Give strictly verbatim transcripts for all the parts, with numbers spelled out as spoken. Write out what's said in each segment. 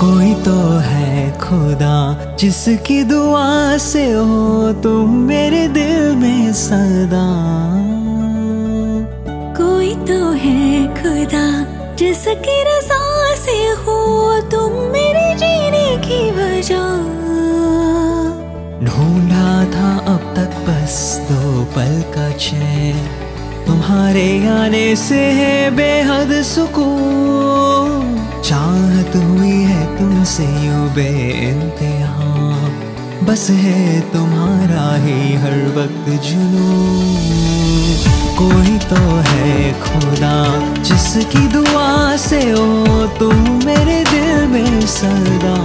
कोई तो है खुदा जिसकी दुआ से हो तुम मेरे दिल में सदा। कोई तो है खुदा जिसकी रज़ा से हो तुम मेरे जीने की वजह। ढूंढा था अब तक बस दो पल का चैन, तुम्हारे आने से है बेहद सुकून। चाहत हुई है तुमसे यूं बेइंतहा, बस है तुम्हारा ही हर वक्त जुनून। कोई तो है खुदा जिसकी दुआ से हो तुम मेरे दिल में सदा।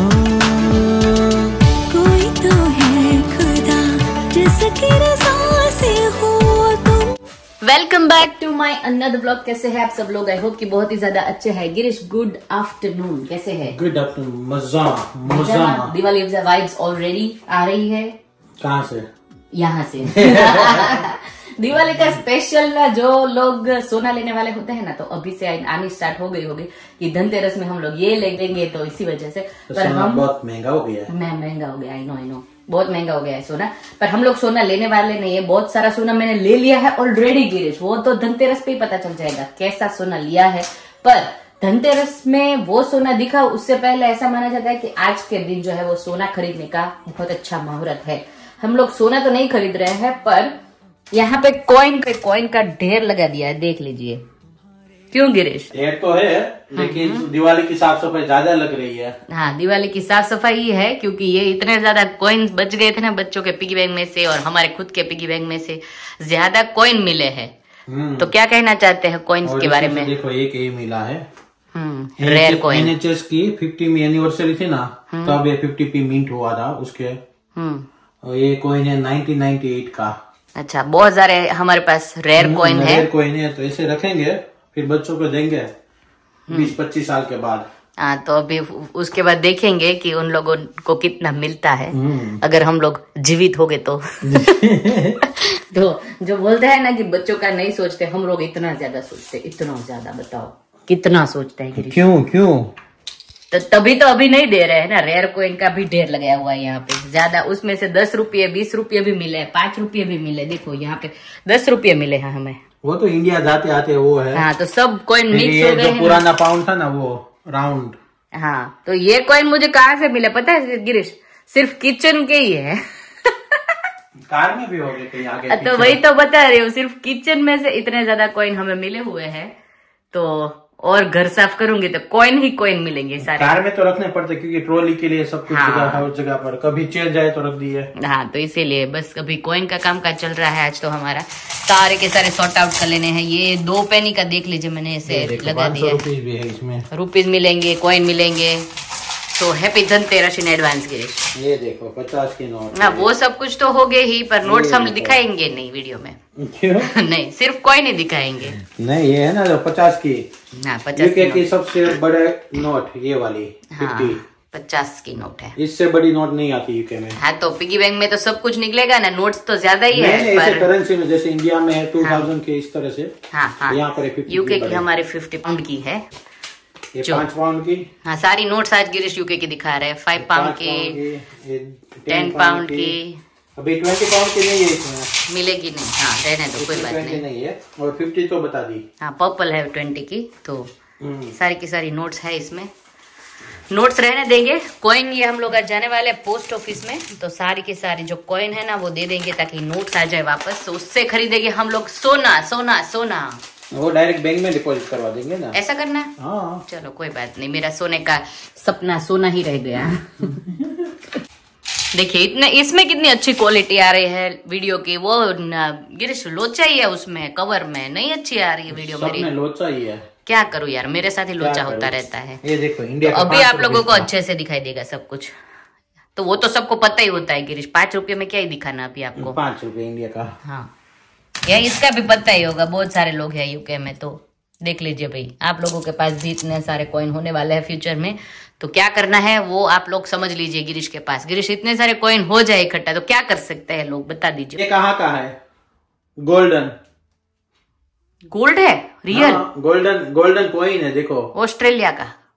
कोई तो है खुदा जिसकी रज़ा से हो तुम। Welcome back to my another blog. कैसे हैं आप सब लोग? आई होप कि बहुत ही ज्यादा अच्छे हैं। गिरीश, गुड आफ्टरनून, कैसे है? Good afternoon. मजा मजा दिवाली वाइब्स ऑलरेडी आ रही है। कहाँ से? यहाँ से। दिवाली का स्पेशल ना, जो लोग सोना लेने वाले होते हैं ना, तो अभी से आनी स्टार्ट हो गई होगी कि धनतेरस में हम लोग ये ले लेंगे, तो इसी वजह से तो पर हम बहुत महंगा हो गया है। मैं महंगा हो गया, आई नो आई नो बहुत महंगा हो गया है सोना। पर हम लोग सोना लेने वाले नहीं है। बहुत सारा सोना मैंने ले लिया है ऑलरेडी गिरीश, वो तो धनतेरस पे ही पता चल जाएगा कैसा सोना लिया है। पर धनतेरस में वो सोना दिखा, उससे पहले ऐसा माना जाता है कि आज के दिन जो है वो सोना खरीदने का बहुत अच्छा मुहूर्त है। हम लोग सोना तो नहीं खरीद रहे हैं, पर यहाँ पे कॉइन पे कॉइन का ढेर लगा दिया है, देख लीजिए। क्यों गिरीश? ढेर तो है, लेकिन दिवाली की साफ सफाई ज्यादा लग रही है। हाँ, दिवाली की साफ सफाई ही है, क्योंकि ये इतने ज्यादा कॉइन्स बच गए थे ना बच्चों के पिगी बैंक में से और हमारे खुद के पिगी बैंक में से ज्यादा कॉइन मिले हैं। तो क्या कहना चाहते हैं कॉइन्स के बारे में? देखो, एक ये मिला है रेयर कॉइन। एनएचएस की फिफ्टी एनिवर्सरी थी ना, तब ये फिफ्टी पी मिंट हुआ था उसके। और ये कॉइन है नाइनटीन नाइंटी एट का। अच्छा, बहुत सारे हमारे पास रेयर कॉइन है। रेयर कॉइन है, तो ऐसे रखेंगे, फिर बच्चों को देंगे बीस पच्चीस साल के बाद। हाँ, तो अभी उसके बाद देखेंगे कि उन लोगों को कितना मिलता है, अगर हम लोग जीवित हो गए तो। तो जो बोलते हैं ना कि बच्चों का नहीं सोचते, हम लोग इतना ज्यादा सोचते, इतना ज्यादा। बताओ कितना सोचते हैं? क्यों क्यों? तो तभी तो अभी नहीं दे रहे हैं ना। रेयर कॉइन का भी ढेर लगाया हुआ है यहाँ पे ज्यादा। उसमें से दस रुपये बीस रुपये भी मिले, पांच रुपये भी मिले। देखो यहाँ पे दस रुपये मिले हैं हमें। वो तो इंडिया जाते आते वो है। हाँ, तो सब कॉइन मिक्स हो गए हैं। पुराना पाउंड था ना वो राउंड। हाँ, तो ये कॉइन मुझे कहाँ से मिले पता है गिरीश? सिर्फ किचन के ही है। कार में भी हो गए कहीं आगे। तो वही तो बता रही हूँ, सिर्फ किचन में से इतने ज्यादा कॉइन हमें मिले हुए हैं। तो और घर साफ करूंगी तो कॉइन ही कॉइन मिलेंगे सारे। कार में तो रखने पड़ते, क्योंकि ट्रॉली के लिए सब कुछ हाँ। जगह हर जगह पर, कभी चल जाए तो रख दिए। हाँ, तो इसीलिए बस अभी कॉइन का काम काज चल रहा है आज। तो हमारा सारे के सारे सॉर्ट आउट कर लेने हैं। ये दो पेनी का देख लीजिए, मैंने इसे लगा दिया। रुपीज भी है इसमें, रुपीज मिलेंगे, कॉइन मिलेंगे। तो happy Dhanteras in advance Girish. ये देखो पचास के नोट। हाँ, वो सब कुछ तो हो गए ही, पर नोट्स हम दिखाएंगे नहीं वीडियो में। क्यों? नहीं, सिर्फ कॉइन ही दिखाएंगे। नहीं, ये है ना जो पचास की। हाँ, पचास की, की सबसे बड़े नोट ये वाली। हाँ, पचास की नोट है। इससे बड़ी नोट नहीं आती यूके में। हाँ, तो पिगी बैंक में तो सब कुछ निकलेगा ना, नोट्स तो ज्यादा ही है। पर करेंसी में जैसे इंडिया में है टू थाउजेंड के, इस तरह से। हाँ हाँ, यहाँ पर यूके की हमारे फिफ्टी पाउंड की है। ये पांच पाउंड की। हाँ, सारी नोट्स आज गिरीश यूके की दिखा रहे हैं। फाइव पाउंड की, टेन पाउंड की। अभी ट्वेंटी पाउंड की नहीं है इसमें। मिलेगी नहीं। हाँ, रहने दो, कोई बात नहीं। नहीं है। और फिफ्टी तो बता दी। हाँ, पर्पल है ट्वेंटी की। तो सारी की सारी नोट्स है इसमें। नोट्स रहने देंगे। कॉइन ये हम लोग आज जाने वाले पोस्ट ऑफिस में, तो सारी की सारी जो कॉइन है ना वो दे देंगे, ताकि नोट्स आ जाए वापस। तो उससे खरीदेंगे हम लोग सोना सोना सोना। वो डायरेक्ट बैंक में डिपॉजिट करवा देंगे ना। ऐसा करना है? हाँ, चलो कोई बात नहीं, मेरा सोने का सपना सोना ही रह गया। देखिए इतने, इसमें कितनी अच्छी क्वालिटी आ रही है वीडियो की। वो गिरीश लोचा ही है उसमें, कवर में नहीं अच्छी आ रही है वीडियो मेरी। में लोचा ही है। क्या करूँ यार, मेरे साथ ही लोचा होता रहता है। ये देखो इंडिया तो अभी आप लोगों को अच्छे से दिखाई देगा सब कुछ। तो वो तो सबको पता ही होता है गिरीश, पांच रुपए में क्या ही दिखाना अभी आपको। पांच रुपए इंडिया का। हाँ, या इसका भी पता ही होगा, बहुत सारे लोग हैं यूके में। तो देख लीजिए भाई, आप लोगों के पास भी इतने सारे कॉइन होने वाले हैं फ्यूचर में। तो क्या करना है वो आप लोग समझ लीजिए गिरीश के पास। गिरीश, इतने सारे कॉइन हो जाए इकट्ठा तो क्या कर सकते हैं लोग, बता दीजिए। ये कहाँ का है? गोल्डन गोल्ड है, रियल गोल्डन गोल्डन कॉइन है। देखो ऑस्ट्रेलिया का।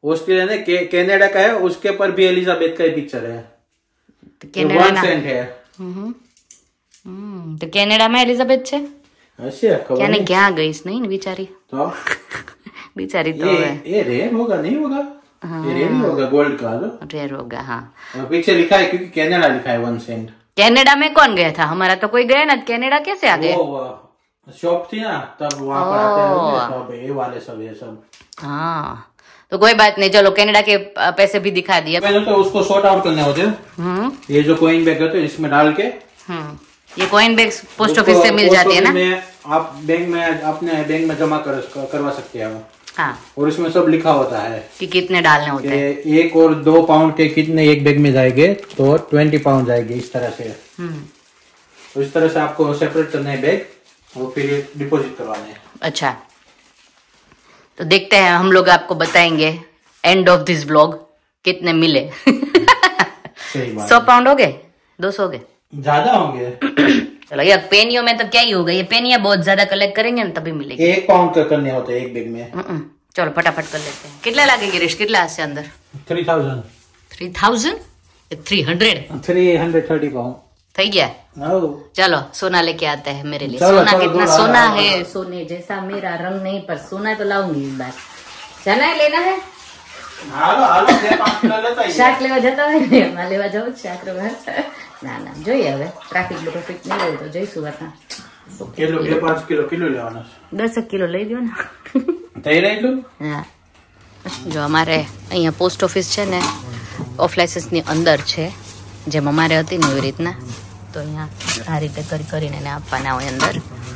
ऑस्ट्रेलिया ने के, कनाडा का है, उसके पर भी एलिजाबेथ का ही पिक्चर है। तो कनाडा वन सेंट है। हम्म तो कनाडा में एलिजाबेथ છે क्या नहीं क्या गई नहीं बेचारी तो बेचारी तो ये, ये रेयर होगा नहीं होगा? हाँ। ये रेयर होगा गोल्ड का तो रेयर होगा। हाँ पीछे लिखा है क्योंकि कनाडा लिखा है वन सेंट। कनाडा में कौन गया था? हमारा तो कोई गया ना, कनाडा कैसे आ गए? शॉप थी ना तब वहाँ पर आते होंगे, तब ये वाले सब ये सब। हाँ तो कोई बात नहीं, चलो कनाडा के पैसे भी दिखा दिए। पहले तो उसको सॉर्ट आउट करने होते हैं। ये जो कॉइन बैग होते हैं इसमें डाल के, ये कॉइन बैग पोस्ट ऑफिस से मिल जाती है ना, आप बैंक में अपने बैंक में जमा कर करवा सकते हैं। हाँ और इसमें सब लिखा होता है कि कितने डालने होते हैं। एक और दो पाउंड के कितने एक बैग में जाएंगे तो ट्वेंटी पाउंड जाएंगे इस तरह से। तो इस तरह से आपको सेपरेट करना है बैग और फिर डिपॉजिट करवाना है। अच्छा तो देखते हैं, हम लोग आपको बताएंगे एंड ऑफ दिस व्लॉग कितने मिले। सौ पाउंड हो गए, दो सौ हो गए, ज्यादा होंगे। चलो ये पेनियों में तो क्या ही होगा, ये पेनियां बहुत ज्यादा कलेक्ट करेंगे ना तभी मिलेगी। एक पाउंड का करने होते हैं एक बैग में। चलो फटाफट कर लेते हैं। कितने लगेंगे गिरीश? कितना से अंदर? Three thousand three thousand three hundred three hundred thirty pound થઈ ગયા। चलो सोना लेके आते हैं मेरे लिए। चलो, सोना चलो, कितना चलो, सोना चलो, है, सोने जैसा मेरा रंग नहीं, पर सोना तो लाऊंगी इस बार। चना है लेना है? હાલો હાલો બે પાંચ કિલો લેતા આવીએ। શાક લેવા જતા હોય ને, એમાં લેવા જવું શાક લેવા। ના ના જોઈએ હવે ટ્રાફિક લોકો ફિટ નહીં હોય તો જઈશું વાતના। કિલો બે પાંચ કિલો કિલો લેવાના છે। દસ કિલો લઈ લ્યો ને। થઈ રહ્યું? હા જો અમારે અહીંયા પોસ્ટ ઓફિસ છે ને ઓફ લાઇસન્સની અંદર છે, જેમ અમારે હતી ને એવી રીતના। તો અહીંયા આ રીતે કરી કરીને એને આપવાના હોય અંદર।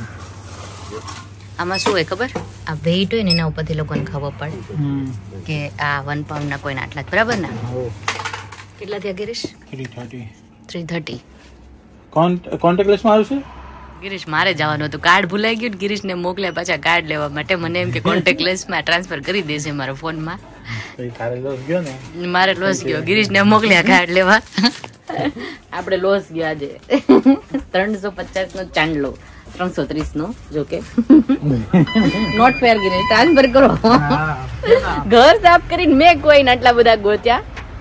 આમાં શું હોય ખબર? આ વેઇટ હોય ને એના ઉપરથી લોકોને ખબર પડે કે આ વન પાઉન્ડ ના કોઈને આટલા જ બરાબર ને। કેટલા થયા Girish? Three thirty three thirty. Contactless માં આવશે गिरीश મારે જવાનું હતું, કાર્ડ ભૂલાઈ ગયું, गिरीश ને મોકલ્યા પાછા કાર્ડ લેવા માટે। મને એમ કે કોન્ટેક્ટલેસ માં ટ્રાન્સફર કરી દેશે મારા ફોન માં। તારે લોસ ગયો ને? મારે લોસ ગયો, गिरीश ને મોકલ્યા કાર્ડ લેવા। આપણે લોસ ગયા આજે। ત્રણસો પચાસ નો ચાંદલો, ત્રણસો ત્રીસ નો જો કે નોટ ફેર गिरीश ટ્રાન્સફર કરો। ઘર સાફ કરીને મેં કોઈ આટલા બધા ગોત્યા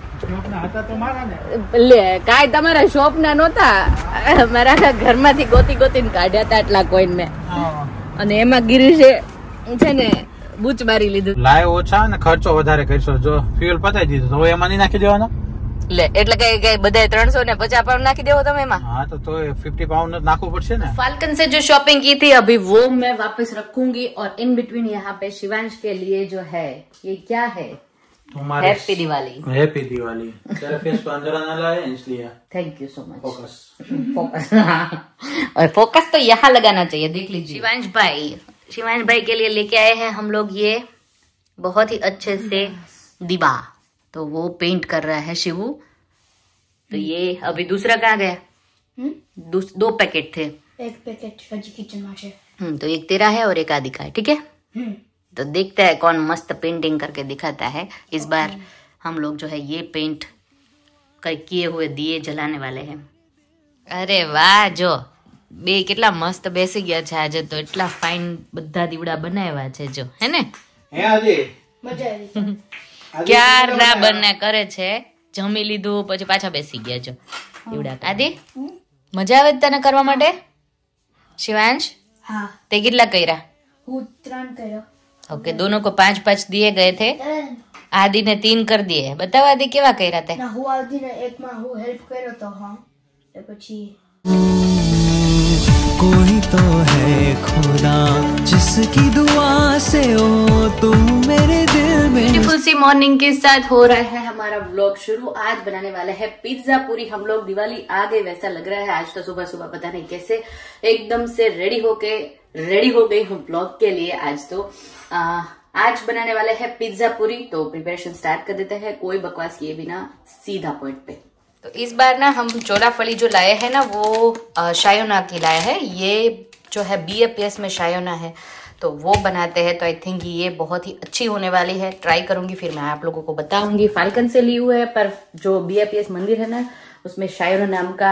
લે, કાંઈ તમારા શોપ ના નહોતા, મારા ઘરમાંથી ગોતી ગોતીને કાઢ્યા હતા આટલા કોઈન મેં। અને એમાં गिरीशे છે ને બૂચ મારી લીધું। લાય ઓછા ને ખર્ચો વધારે કરશો, જો ફ્યુઅલ પતાવી દીધું તો એમાં નહીં નાખી દેવાનો લે, એટલે કઈ કઈ બધા ત્રણસો ને પચાસ પાઉન્ડ नाखी देवो તમે એમાં। हाँ तो तो फिफ्टी पाउंड नाखो पड़શે ने। फाल्कन से जो शॉपिंग की थी अभी वो मैं वापस रखूंगी, और इन बिटवीन यहाँ पे शिवांश के लिए जो है ये क्या है, तुम्हारे हैप्पी दिवाली। हैप्पी दिवाली। तेरा फेस पर अंदर आना लाए इसलिए thank you so much. Focus focus और फोकस तो यहाँ लगाना चाहिए, देख लीजिए। शिवांश भाई शिवांश भाई के लिए लेके आए हैं हम लोग ये बहुत ही अच्छे से दीवा, तो वो पेंट कर रहा है शिवू। तो ये अभी दूसरा कहाँ गया? दो पैकेट थे, एक पैकेट हजी किचन में है। हम्म तो एक तेरा है और एक आदि का है, ठीक है। तो देखते हैं कौन मस्त पेंटिंग करके दिखाता है। इस बार हम लोग जो है ये पेंट किए हुए दिए जलाने वाले हैं। अरे वाह, जो બે કેટલા મસ્ત બેસી ગયા છે આજે તો, એટલા ફાઇન બધા દીવડા બનાવ્યા છે જો, હે ને? હે આજે મજા આવી। ક્યારના બને કરે છે, જમી લીધું પછી પાછા બેસી ગયા જો દીવડા। આદિ મજા આવે તને કરવા માટે? शिवांश हाँ તે કેટલા કર્યા? હું ત્રણ કર્યો। ओके दोनों को पांच पांच दिए गए थे, आदि ने तीन कर दिए। बताओ आदि केवा કર્યા તે? ના હું આદિ ને એક માં હું હેલ્પ કર્યો તો હા, એ પછી कोई तो है खुदा जिसकी दुआ से हो तुम मेरे दिल में। ब्यूटीफुल सी मॉर्निंग के साथ हो रहा है हमारा व्लॉग शुरू। आज बनाने वाला है पिज्जा पूरी। हम लोग दिवाली आ गए वैसा लग रहा है। आज तो सुबह सुबह पता नहीं कैसे एकदम से रेडी होके रेडी हो गई हूँ व्लॉग के लिए। आज तो आ, आज बनाने वाले है पिज्जा पूरी, तो प्रिपरेशन स्टार्ट कर देते हैं कोई बकवास किए बिना, सीधा पॉइंट पे। तो इस बार ना हम चोलाफली जो लाए हैं ना वो शायोना की लाए हैं। ये जो है बी ए पी एस में शायोना है तो वो बनाते हैं, तो आई थिंक ये बहुत ही अच्छी होने वाली है। ट्राई करूंगी फिर मैं आप लोगों को बताऊंगी। फाल्कन से ली हुई है, पर जो बी ए पी एस मंदिर है ना उसमें शायोना नाम का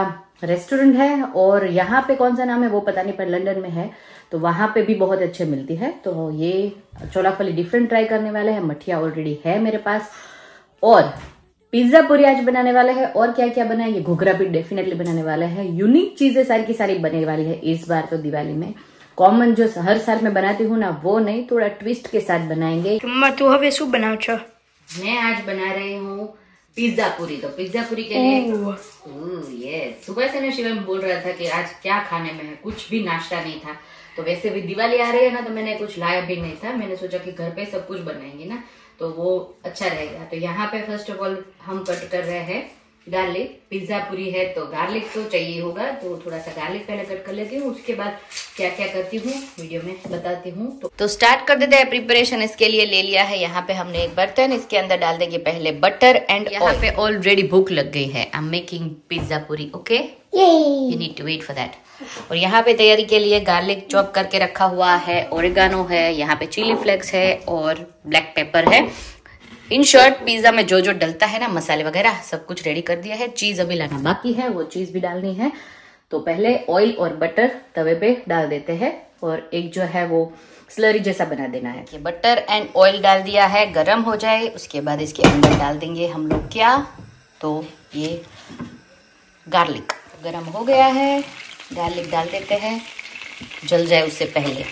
रेस्टोरेंट है, और यहाँ पे कौन सा नाम है वो पता नहीं, पर लंदन में है, तो वहां पे भी बहुत अच्छे मिलती है। तो ये छोला फली डिफरेंट ट्राई करने वाले हैं। मठिया ऑलरेडी है मेरे पास, और पिज्जा पूरी आज बनाने वाले हैं। और क्या क्या बनाएंगे, घुघरा भी डेफिनेटली बनाने वाले हैं। यूनिक चीजें सारी की सारी बनने वाली है इस बार तो दिवाली में। कॉमन जो हर साल मैं बनाती हूँ ना वो नहीं, थोड़ा ट्विस्ट के साथ बनाएंगे। तू हवे शू बनाव छो? मैं आज बना रही हूँ पिज्जा पूरी। तो पिज्जा पूरी के लिए ये सुबह से ना शिवम बोल रहा था कि आज क्या खाने में है, कुछ भी नाश्ता नहीं था। तो वैसे भी दिवाली आ रही है ना, तो मैंने कुछ लाया भी नहीं था। मैंने सोचा कि घर पे सब कुछ बनाएंगे ना तो वो अच्छा रहेगा। तो यहाँ पे फर्स्ट ऑफ ऑल हम कट कर रहे हैं गार्लिक। पिज्जा पूरी है तो गार्लिक तो चाहिए होगा, तो थोड़ा सा गार्लिक पहले कट कर लेती हूँ। उसके बाद क्या क्या करती हूँ वीडियो में बताती हूँ। तो, तो स्टार्ट कर देते हैं प्रिपरेशन। इसके लिए ले लिया है यहाँ पे हमने एक बर्तन, इसके अंदर डाल देंगे पहले बटर एंड यहाँ पे ऑलरेडी भूख लग गई है। I am making pizza puri, okay, you need to wait for that. और यहाँ पे तैयारी के लिए गार्लिक चॉप करके रखा हुआ है, ओरिगानो है, यहाँ पे चिली फ्लेक्स है और ब्लैक पेपर है। इन शॉर्ट पिज्जा में जो जो डलता है ना, मसाले वगैरह सब कुछ रेडी कर दिया है। चीज अभी लाना बाकी है, वो चीज भी डालनी है। तो पहले ऑयल और बटर तवे पे डाल देते हैं, और एक जो है वो स्लरी जैसा बना देना है। ये बटर एंड ऑयल डाल दिया है, गरम हो जाए उसके बाद इसके अंदर डाल देंगे हम लोग क्या, तो ये गार्लिक। गरम हो गया है, गार्लिक डाल देते हैं, जल जाए उससे पहले।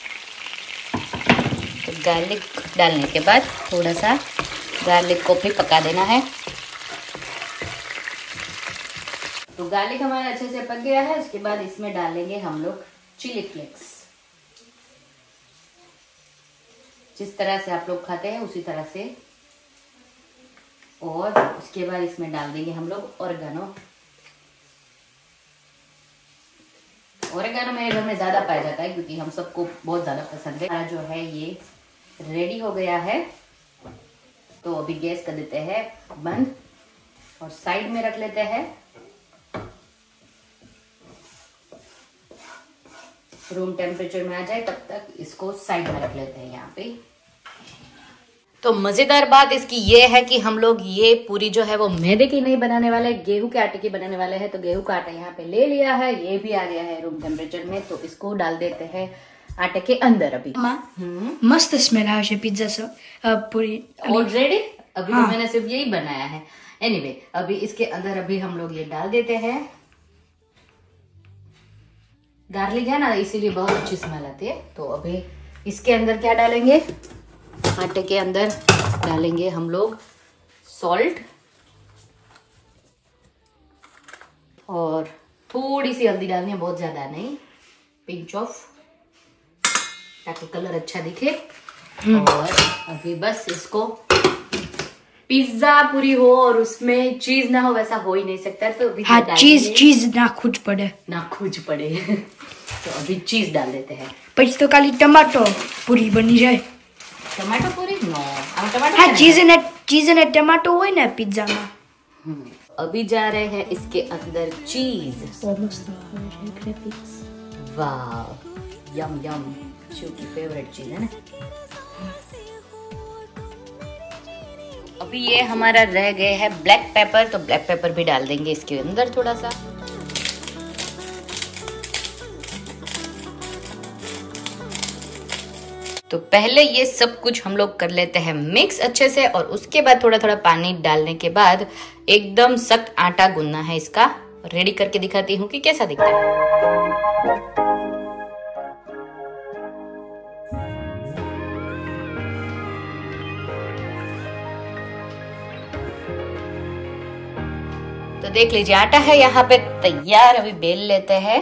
तो गार्लिक डालने के बाद थोड़ा सा गार्लिक को भी पका देना है। तो गार्लिक हमारा अच्छे से पक गया है। उसके बाद इसमें डालेंगे हम लोग चिली फ्लेक्स। जिस तरह से आप लोग खाते हैं उसी तरह से। और उसके बाद इसमें डाल देंगे हम लोग ओरिगानो। ओरिगानो मेरे घर में ज्यादा पाया जाता है क्योंकि हम सबको बहुत ज्यादा पसंद है। जो है ये रेडी हो गया है, तो अभी गैस कर देते हैं बंद और साइड में रख लेते हैं। रूम टेम्परेचर में आ जाए तब तक इसको साइड में रख लेते हैं यहाँ पे। तो मजेदार बात इसकी ये है कि हम लोग ये पूरी जो है वो मैदे की नहीं बनाने वाले, गेहूं के आटे की बनाने वाले हैं। तो गेहूं का आटा यहाँ पे ले लिया है, ये भी आ गया है रूम टेम्परेचर में। तो इसको डाल देते हैं आटे के अंदर। अभी मस्त स्मेल आ रही पिज्जा से पूरी ऑलरेडी। अभी हाँ। तो मैंने सिर्फ यही बनाया है। एनीवे anyway, अभी इसके अंदर अभी हम लोग ये डाल देते हैं। गार्लिक है ना, इसीलिए बहुत अच्छी स्मेल आती है। तो अभी इसके अंदर क्या डालेंगे, आटे के अंदर डालेंगे हम लोग सॉल्ट और थोड़ी सी हल्दी डालनी है, बहुत ज्यादा नहीं, पिंच ऑफ, ताकि कलर अच्छा दिखे। और अभी बस इसको, पिज्जा पूरी हो और उसमें चीज ना हो वैसा हो ही नहीं सकता। तो अभी हाँ, चीज चीज ना खुज पड़े ना खुज पड़े तो अभी चीज डाल देते हैं। પછી તો ખાલી ટમાટો પૂરી બની જાય। टमाटो पूरी नो, अब टमाटो हाँ, चीज ने चीज ने टमाटो હોય ને पिज्जा में। अभी जा रहे हैं इसके अंदर चीज। वाह, यम यम, शिव की फेवरेट चीज है ना। अभी ये हमारा रह गए है ब्लैक पेपर, तो ब्लैक पेपर भी डाल देंगे इसके अंदर थोड़ा सा। तो पहले ये सब कुछ हम लोग कर लेते हैं मिक्स अच्छे से, और उसके बाद थोड़ा थोड़ा पानी डालने के बाद एकदम सख्त आटा गूंदना है इसका। रेडी करके दिखाती हूँ कि कैसा दिखता है। तो देख लीजिए आटा है यहाँ पे तैयार। अभी बेल लेते हैं।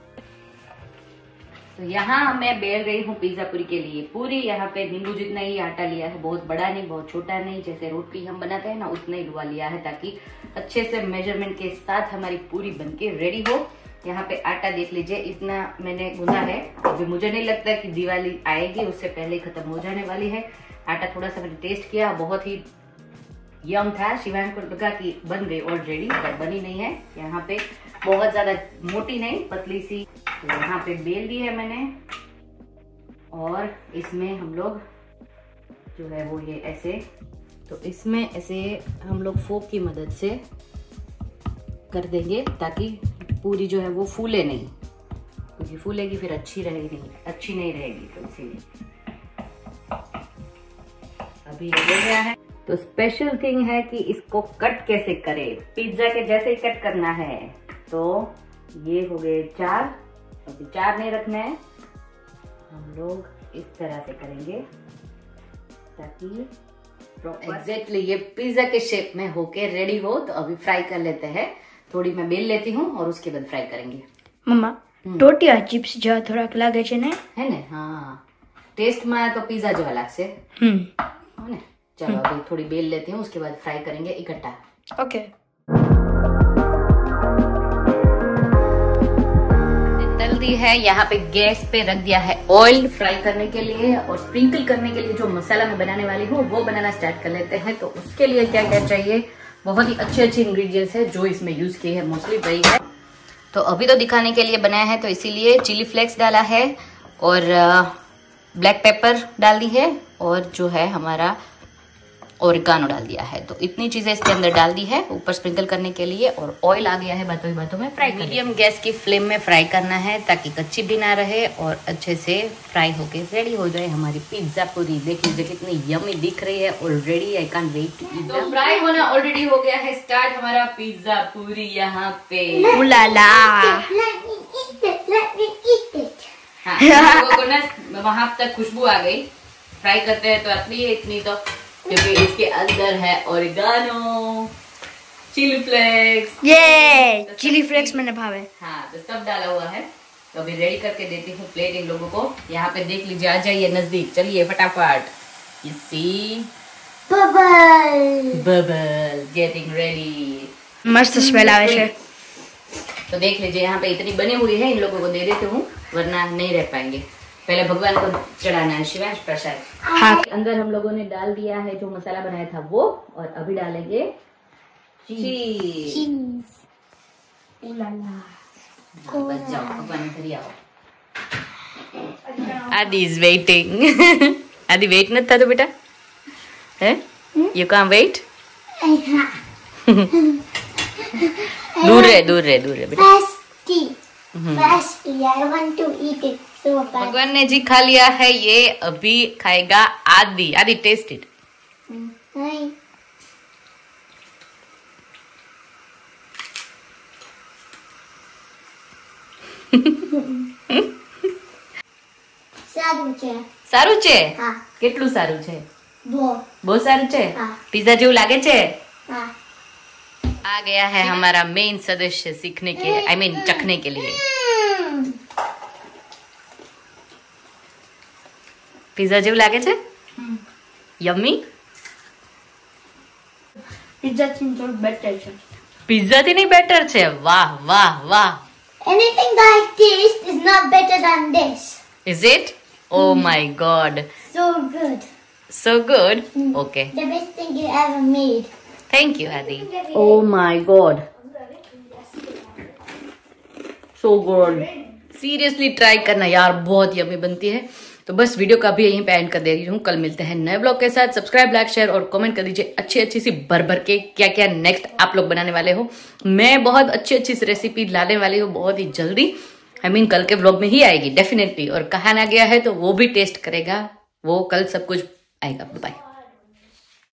तो यहाँ मैं बेल रही हूँ पिज्जा पूरी के लिए पूरी। यहाँ पे नींबू जितना ही आटा लिया है, बहुत बड़ा नहीं बहुत छोटा नहीं, जैसे रोटी हम बनाते हैं ना उतना ही लुआ लिया है, ताकि अच्छे से मेजरमेंट के साथ हमारी पूरी बनके रेडी हो। यहाँ पे आटा देख लीजिए इतना मैंने गूंदा है। अभी मुझे नहीं लगता कि दिवाली आएगी, उससे पहले खत्म हो जाने वाली है। आटा थोड़ा सा मैंने टेस्ट किया, बहुत ही यम था। शिवांग को लगा कि बन गई ऑलरेडी, पर बनी नहीं है। यहाँ पे बहुत ज्यादा मोटी नहीं, पतली सी। तो यहाँ पे बेल दी है मैंने, और इसमें हम लोग जो है वो ये ऐसे, तो इसमें ऐसे हम लोग फोक की मदद से कर देंगे ताकि पूरी जो है वो फूले नहीं, क्योंकि फूलेगी फिर अच्छी रहेगी नहीं, अच्छी नहीं रहेगी, तो इसीलिए अभी ये हो गया है। तो स्पेशल थिंग है कि इसको कट कैसे करें, पिज्जा के जैसे ही कट करना है। तो ये हो गए चार, अभी चार नहीं रखना है, हम लोग इस तरह से करेंगे ताकि एग्जैक्टली ये पिज्जा के शेप में होके रेडी हो। तो अभी फ्राई कर लेते हैं, थोड़ी मैं बेल लेती हूँ और उसके बाद फ्राई करेंगे। मम्मा टोटिया चिप्स जो थोड़ा लागे छे ने है ने, हाँ टेस्ट में तो पिज्जा जो अलग से हम्म है ने। चलो अभी थोड़ी बेल लेती हूँ, उसके बाद फ्राई करेंगे इकट्ठा। ओके। तल दी है, यहाँ पे गैस पे रख दिया है ऑयल फ्राई करने के लिए, और स्प्रिंकल करने के लिए जो मसाला मैं बनाने वाली हूँ वो बनाना स्टार्ट कर लेते हैं। तो उसके लिए क्या क्या चाहिए, बहुत ही अच्छे अच्छे इंग्रेडिएंट्स है जो इसमें यूज किए हैं, मोस्टली वही है। तो अभी तो दिखाने के लिए बनाया है, तो इसीलिए चिली फ्लेक्स डाला है और ब्लैक पेपर डाल दी है, और जो है हमारा ओरिगानो डाल दिया है। तो इतनी चीजें इसके अंदर डाल दी है ऊपर स्प्रिंकल करने के लिए, और ऑयल आ गया है बातों ही बातों में फ्राई। मीडियम गैस की फ्लेम में फ्राई करना है ताकि कच्ची भी ना रहे और अच्छे से फ्राई होके रेडी हो जाए हमारी पिज्जा पूरी। देख लीजिए कितनी यमी दिख रही है already, I can't wait to eat. तो फ्राई होना ऑलरेडी हो गया है स्टार्ट हमारा पिज्जा पूरी यहाँ पे। उलाला हाँ, लोगों को ना वहां तक खुशबू आ गई। फ्राई करते हैं तो असली है इतनी, तो क्योंकि इसके अंदर है ओरिगानो, चिली फ्लेक्स, ये चिली फ्लेक्स मैंने भावे। हाँ तो सब डाला हुआ है। तो अभी रेडी करके देती हूँ प्लेट इन लोगों को। यहाँ पे देख लीजिए, आ जाइए नजदीक, चलिए फटाफट। You see? Bubble Bubble getting ready। मस्त स्मेल आवे छे। तो देख लीजिए यहाँ पे इतनी बनी हुई है, इन लोगों को दे देती हूँ वरना नहीं रह पाएंगे। पहले भगवान को चढ़ाना है शिवांश प्रसाद। हाँ। अंदर हम लोगों ने डाल दिया है जो मसाला बनाया था वो, और अभी डालेंगे चीज। उलाला बच जाओ, भगवान इधर ही आओ। आदि इज वेटिंग। आदि वेट नहीं था तो बेटा है, यू कैन वेट। दूर रहे दूर रहे दूर रहे बेटा। भगवान ने जी खा लिया है, ये अभी खाएगा आदि। आदि टेस्ट इट। સારું છે સારું છે? હા. કેટલું સારું છે? બહુ બહુ સારું છે? હા. पिज्जा જેવું લાગે છે? હા आ गया है हमारा मेन सदस्य सीखने के, आई मीन चखने के लिए। पिज्जा જેવું લાગે છે? यम्मी? पिज्जा થી થોડું બેટર છે। पिज्जा થી નહીં બેટર છે? વાહ વાહ વાહ। anything like this is not better than this. Is it? Oh my god. So good. So good? Okay. The best thing you ever made. Thank you, Adi. Oh my god. So good. Seriously try करना यार, बहुत yummy बनती है। तो बस video का भी यहीं पे एंड कर दे रही हूँ। कल मिलते हैं नए ब्लॉग के साथ। सब्सक्राइब, लाइक, शेयर और कमेंट कर दीजिए अच्छी अच्छी सी भर भर के क्या क्या नेक्स्ट आप लोग बनाने वाले हो। मैं बहुत अच्छी अच्छी सी रेसिपी लाने वाली हूँ बहुत ही जल्दी। आई I मीन mean, कल के ब्लॉग में ही आएगी डेफिनेटली। और कहा ना गया है तो वो भी टेस्ट करेगा, वो कल सब कुछ आएगा। बाय।